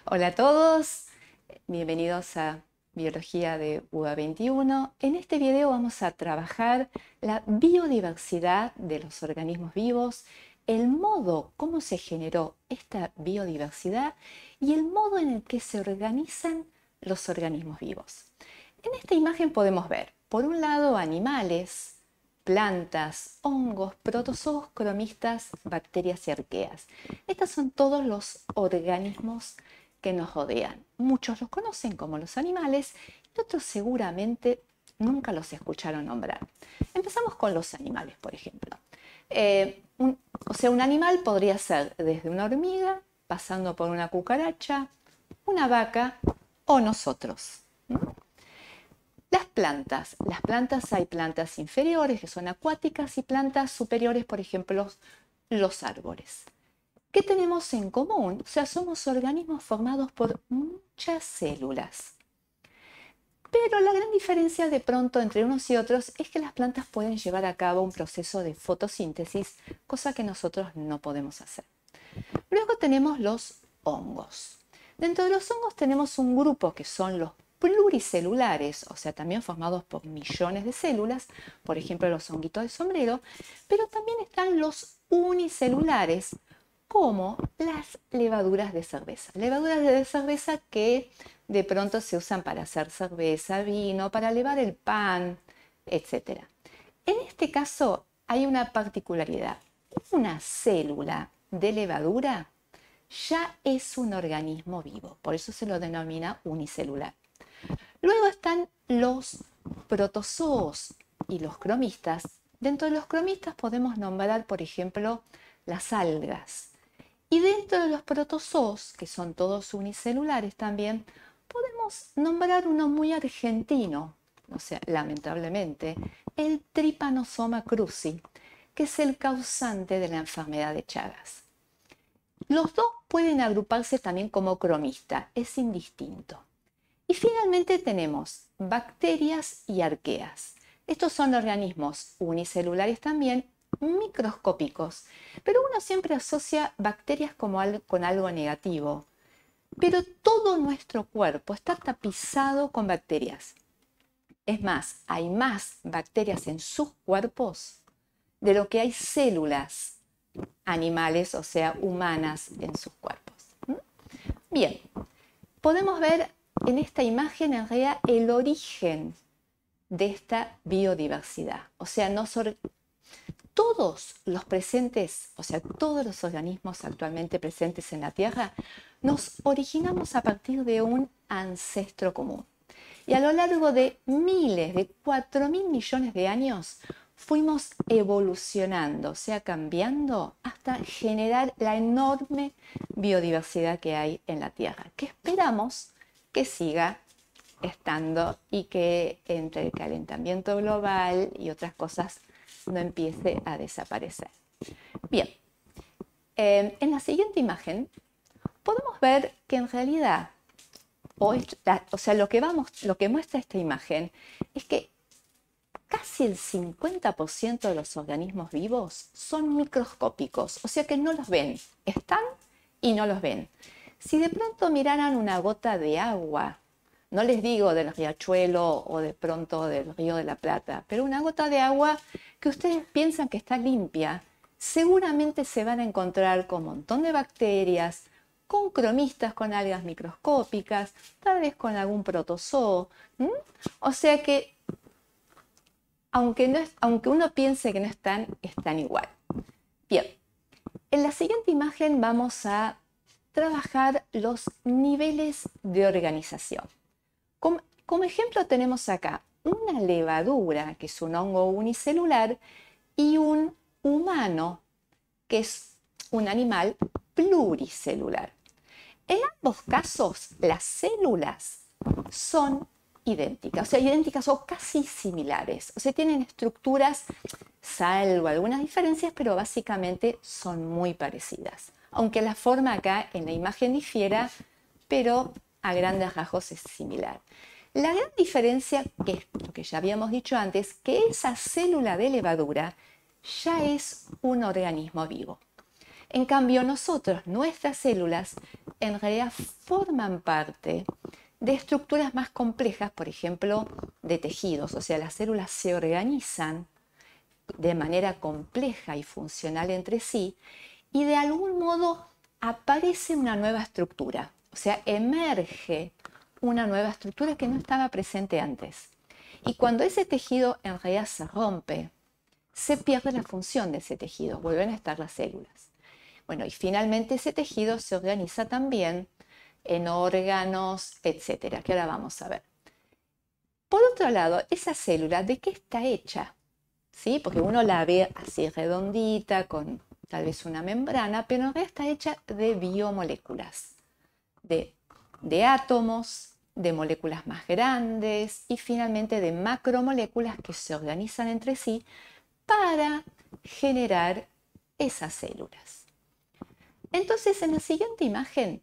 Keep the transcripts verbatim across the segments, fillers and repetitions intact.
Hola a todos, bienvenidos a Biología de U B A veintiuno. En este video vamos a trabajar la biodiversidad de los organismos vivos, el modo cómo se generó esta biodiversidad y el modo en el que se organizan los organismos vivos. En esta imagen podemos ver, por un lado, animales, plantas, hongos, protozoos, cromistas, bacterias y arqueas. Estos son todos los organismos que nos rodean. Muchos los conocen como los animales y otros seguramente nunca los escucharon nombrar. Empezamos con los animales, por ejemplo. Eh, un, o sea, un animal podría ser desde una hormiga, pasando por una cucaracha, una vaca o nosotros. Las plantas. Las plantas hay plantas inferiores que son acuáticas y plantas superiores, por ejemplo, los, los árboles. ¿Qué tenemos en común? O sea, somos organismos formados por muchas células. Pero la gran diferencia de pronto entre unos y otros es que las plantas pueden llevar a cabo un proceso de fotosíntesis, cosa que nosotros no podemos hacer. Luego tenemos los hongos. Dentro de los hongos tenemos un grupo que son los pluricelulares, o sea, también formados por millones de células, por ejemplo, los honguitos de sombrero, pero también están los unicelulares, como las levaduras de cerveza. Levaduras de cerveza que de pronto se usan para hacer cerveza, vino, para elevar el pan, etcétera. En este caso hay una particularidad. Una célula de levadura ya es un organismo vivo, por eso se lo denomina unicelular. Luego están los protozoos y los cromistas. Dentro de los cromistas podemos nombrar, por ejemplo, las algas. Y dentro de los protozoos, que son todos unicelulares también, podemos nombrar uno muy argentino, o sea, lamentablemente, el Trypanosoma cruzi, que es el causante de la enfermedad de Chagas. Los dos pueden agruparse también como cromista, es indistinto. Y finalmente tenemos bacterias y arqueas. Estos son organismos unicelulares también, microscópicos, pero uno siempre asocia bacterias como algo, con algo negativo. Pero todo nuestro cuerpo está tapizado con bacterias. Es más, hay más bacterias en sus cuerpos de lo que hay células animales, o sea, humanas en sus cuerpos. Bien, podemos ver en esta imagen en realidad el origen de esta biodiversidad. O sea, nos todos los presentes, o sea, todos los organismos actualmente presentes en la Tierra, nos originamos a partir de un ancestro común. Y a lo largo de miles, de cuatro mil millones de años, fuimos evolucionando, o sea, cambiando hasta generar la enorme biodiversidad que hay en la Tierra, que esperamos que siga estando y que entre el calentamiento global y otras cosas no empiece a desaparecer. Bien, eh, en la siguiente imagen podemos ver que en realidad, o, esta, o sea, lo que, vamos, lo que muestra esta imagen es que casi el cincuenta por ciento de los organismos vivos son microscópicos, o sea que no los ven, están y no los ven. Si de pronto miraran una gota de agua, no les digo del riachuelo o de pronto del río de la Plata, pero una gota de agua que ustedes piensan que está limpia, seguramente se van a encontrar con un montón de bacterias, con cromistas, con algas microscópicas, tal vez con algún protozoo. ¿Mm? O sea que, aunque, no es, aunque uno piense que no están, están igual. Bien, en la siguiente imagen vamos a trabajar los niveles de organización. Como, como ejemplo tenemos acá una levadura, que es un hongo unicelular, y un humano, que es un animal pluricelular. En ambos casos, las células son idénticas, o sea, idénticas o casi similares. O sea, tienen estructuras, salvo algunas diferencias, pero básicamente son muy parecidas. Aunque la forma acá en la imagen difiera, pero a grandes rasgos es similar. La gran diferencia, que es lo que ya habíamos dicho antes, que esa célula de levadura ya es un organismo vivo. En cambio, nosotros, nuestras células, en realidad forman parte de estructuras más complejas, por ejemplo, de tejidos. O sea, las células se organizan de manera compleja y funcional entre sí y de algún modo aparece una nueva estructura. O sea, emerge una nueva estructura que no estaba presente antes. Y cuando ese tejido en realidad se rompe, se pierde la función de ese tejido, vuelven a estar las células. Bueno, y finalmente ese tejido se organiza también en órganos, etcétera, que ahora vamos a ver. Por otro lado, esa célula, ¿de qué está hecha? ¿Sí? Porque uno la ve así redondita, con tal vez una membrana, pero en realidad está hecha de biomoléculas, de, de átomos, de moléculas más grandes y finalmente de macromoléculas que se organizan entre sí para generar esas células. Entonces, en la siguiente imagen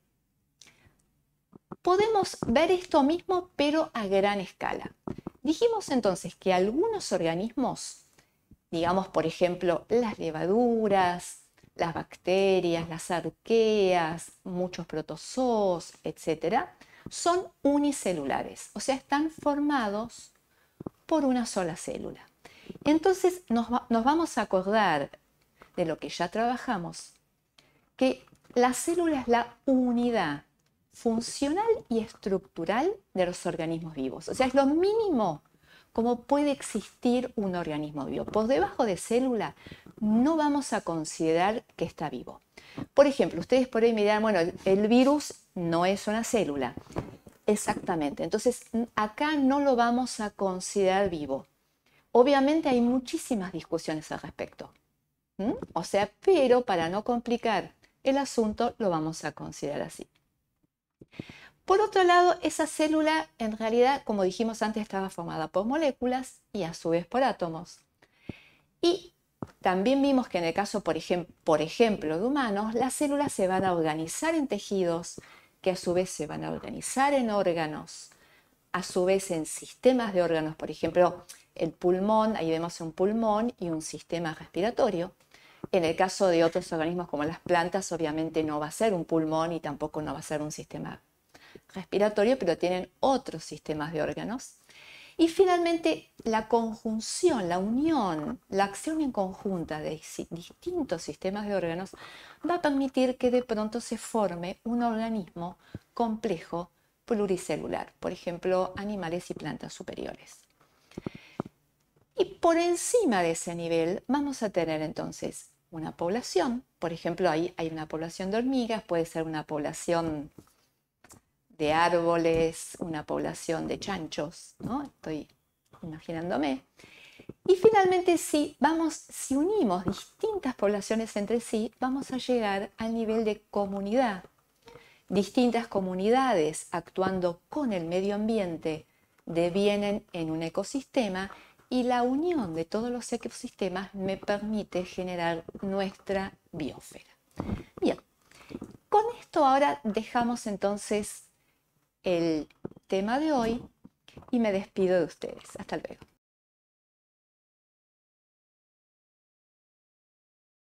podemos ver esto mismo, pero a gran escala. Dijimos entonces que algunos organismos, digamos por ejemplo las levaduras, las bacterias, las arqueas, muchos protozoos, etcétera, son unicelulares, o sea, están formados por una sola célula. Entonces nos, va, nos vamos a acordar de lo que ya trabajamos, que la célula es la unidad funcional y estructural de los organismos vivos. O sea, es lo mínimo como puede existir un organismo vivo. Por debajo de célula no vamos a considerar que está vivo. Por ejemplo, ustedes por ahí me dirán, bueno, el, el virus no es una célula. Exactamente. Entonces, acá no lo vamos a considerar vivo. Obviamente hay muchísimas discusiones al respecto. ¿Mm? O sea, pero para no complicar el asunto, lo vamos a considerar así. Por otro lado, esa célula en realidad, como dijimos antes, estaba formada por moléculas y a su vez por átomos. Y también vimos que en el caso, por, ejem- por ejemplo, de humanos, las células se van a organizar en tejidos, que a su vez se van a organizar en órganos, a su vez en sistemas de órganos, por ejemplo, el pulmón, ahí vemos un pulmón y un sistema respiratorio. En el caso de otros organismos como las plantas, obviamente no va a ser un pulmón y tampoco no va a ser un sistema respiratorio, pero tienen otros sistemas de órganos. Y finalmente, la conjunción, la unión, la acción en conjunta de distintos sistemas de órganos va a permitir que de pronto se forme un organismo complejo pluricelular, por ejemplo, animales y plantas superiores. Y por encima de ese nivel vamos a tener entonces una población, por ejemplo, ahí hay una población de hormigas, puede ser una población de árboles, una población de chanchos, ¿no? Estoy imaginándome. Y finalmente, si, vamos, si unimos distintas poblaciones entre sí, vamos a llegar al nivel de comunidad. Distintas comunidades actuando con el medio ambiente devienen en un ecosistema y la unión de todos los ecosistemas me permite generar nuestra biosfera. Bien, con esto ahora dejamos entonces el tema de hoy y me despido de ustedes. Hasta luego.